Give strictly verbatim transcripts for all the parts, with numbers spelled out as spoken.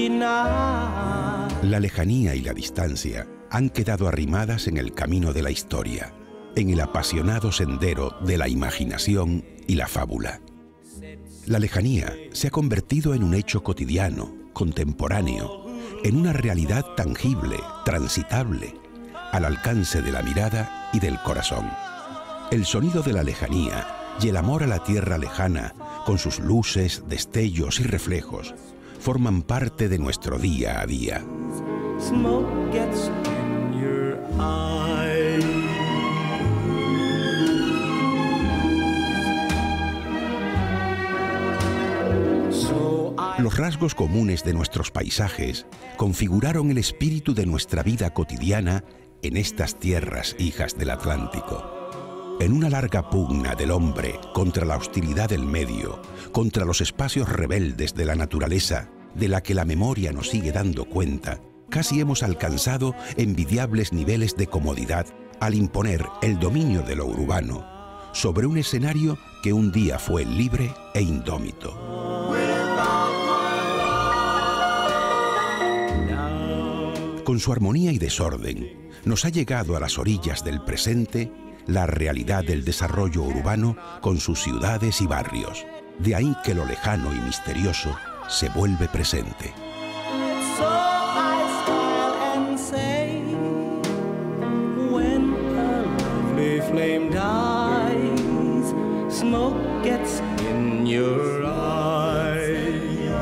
La lejanía y la distancia han quedado arrimadas en el camino de la historia, en el apasionado sendero de la imaginación y la fábula. La lejanía se ha convertido en un hecho cotidiano, contemporáneo, en una realidad tangible, transitable, al alcance de la mirada y del corazón. El sonido de la lejanía y el amor a la tierra lejana, con sus luces, destellos y reflejos, forman parte de nuestro día a día. Smoke gets in your eye. So I... Los rasgos comunes de nuestros paisajes configuraron el espíritu de nuestra vida cotidiana en estas tierras hijas del Atlántico. En una larga pugna del hombre contra la hostilidad del medio, contra los espacios rebeldes de la naturaleza, de la que la memoria nos sigue dando cuenta, casi hemos alcanzado envidiables niveles de comodidad al imponer el dominio de lo urbano sobre un escenario que un día fue libre e indómito. Con su armonía y desorden, nos ha llegado a las orillas del presente la realidad del desarrollo urbano con sus ciudades y barrios. De ahí que lo lejano y misterioso se vuelve presente. So I smile and say, when a lovely flame dies, smoke gets in your eyes.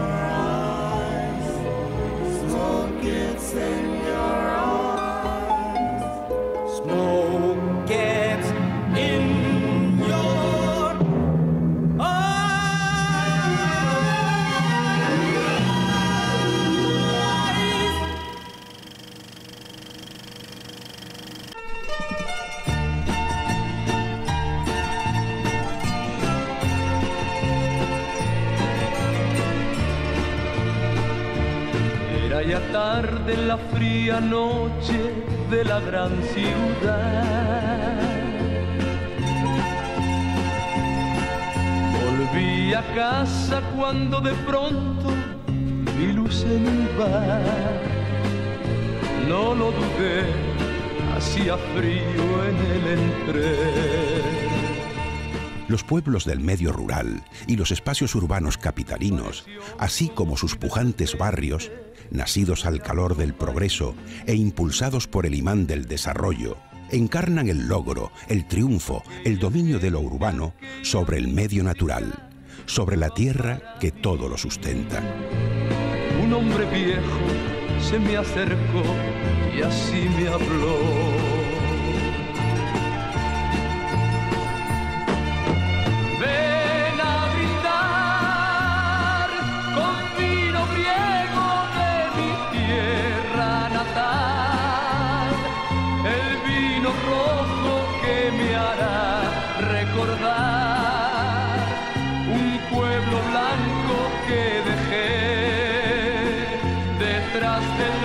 Smoke gets in your eyes. Smoke gets in your eyes. Era ya tarde en la fría noche de la gran ciudad. Volví a casa cuando de pronto vi luz en un bar. No lo dudé, hacía frío en el entré. Los pueblos del medio rural y los espacios urbanos capitalinos, así como sus pujantes barrios, nacidos al calor del progreso e impulsados por el imán del desarrollo, encarnan el logro, el triunfo, el dominio de lo urbano sobre el medio natural, sobre la tierra que todo lo sustenta. Un hombre viejo se me acercó y así me habló. Un pueblo blanco que dejé detrás del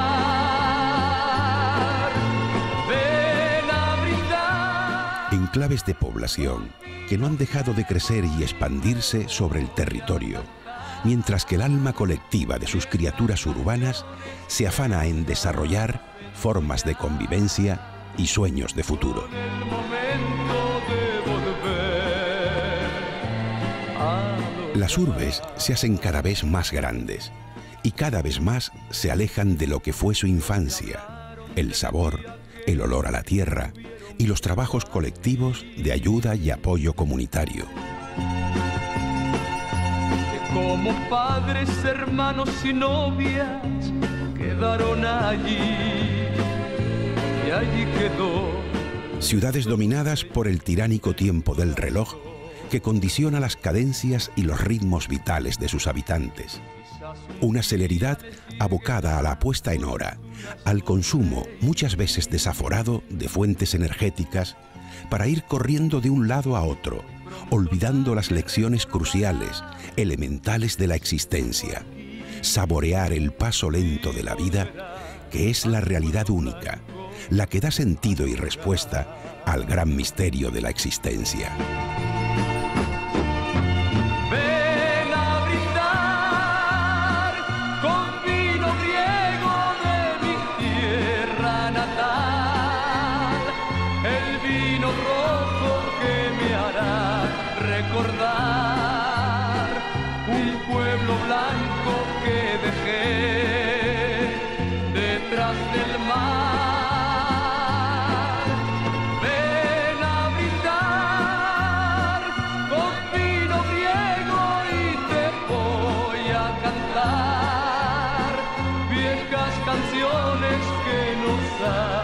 mar. Ven a brindar. Enclaves de población que no han dejado de crecer y expandirse sobre el territorio, mientras que el alma colectiva de sus criaturas urbanas se afana en desarrollar formas de convivencia y sueños de futuro. Las urbes se hacen cada vez más grandes y cada vez más se alejan de lo que fue su infancia, el sabor, el olor a la tierra y los trabajos colectivos de ayuda y apoyo comunitario. Como padres, hermanos y novias quedaron allí y allí quedó. Ciudades dominadas por el tiránico tiempo del reloj que condiciona las cadencias y los ritmos vitales de sus habitantes. Una celeridad abocada a la puesta en hora, al consumo muchas veces desaforado de fuentes energéticas para ir corriendo de un lado a otro, olvidando las lecciones cruciales, elementales de la existencia, saborear el paso lento de la vida, que es la realidad única, la que da sentido y respuesta al gran misterio de la existencia. Ven a brindar con orillas del mar. Ven a brindar con vino griego y te voy a cantar viejas canciones que nos han